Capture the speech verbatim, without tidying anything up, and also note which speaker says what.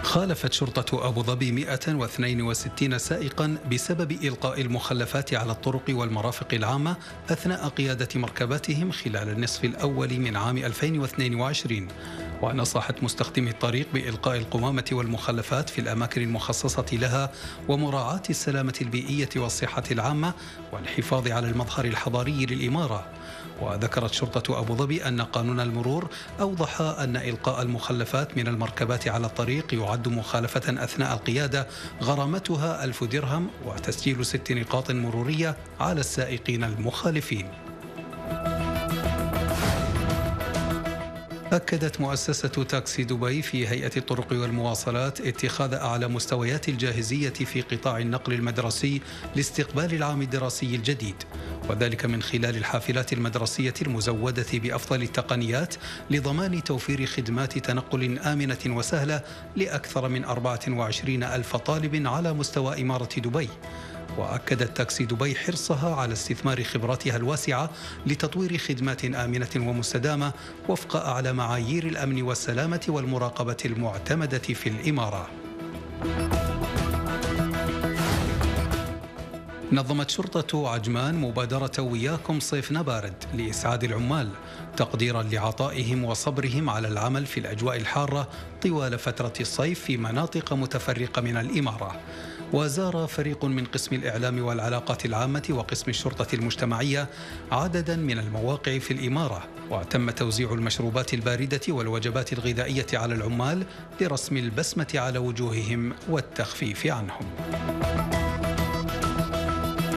Speaker 1: خالفت شرطة أبو ظبي مئة واثنين وستين سائقا بسبب إلقاء المخلفات على الطرق والمرافق العامة أثناء قيادة مركباتهم خلال النصف الأول من عام ألفين واثنين وعشرين. ونصحت مستخدمي الطريق بإلقاء القمامة والمخلفات في الأماكن المخصصة لها ومراعاة السلامة البيئية والصحة العامة والحفاظ على المظهر الحضاري للإمارة. وذكرت شرطة أبو ظبي أن قانون المرور أوضح أن إلقاء المخلفات من المركبات على الطريق يعد مخالفة أثناء القيادة غرامتها ألف درهم وتسجيل ست نقاط مرورية على السائقين المخالفين. أكدت مؤسسة تاكسي دبي في هيئة الطرق والمواصلات اتخاذ أعلى مستويات الجاهزية في قطاع النقل المدرسي لاستقبال العام الدراسي الجديد، وذلك من خلال الحافلات المدرسية المزودة بأفضل التقنيات لضمان توفير خدمات تنقل آمنة وسهلة لأكثر من أربعة وعشرين ألف طالب على مستوى إمارة دبي. وأكدت تاكسي دبي حرصها على استثمار خبراتها الواسعة لتطوير خدمات آمنة ومستدامة وفق أعلى معايير الأمن والسلامة والمراقبة المعتمدة في الإمارة. نظمت شرطة عجمان مبادرة وياكم صيفنا بارد لإسعاد العمال تقديرا لعطائهم وصبرهم على العمل في الأجواء الحارة طوال فترة الصيف في مناطق متفرقة من الإمارة. وزار فريق من قسم الإعلام والعلاقات العامة وقسم الشرطة المجتمعية عددا من المواقع في الإمارة، وتم توزيع المشروبات الباردة والوجبات الغذائية على العمال لرسم البسمة على وجوههم والتخفيف عنهم.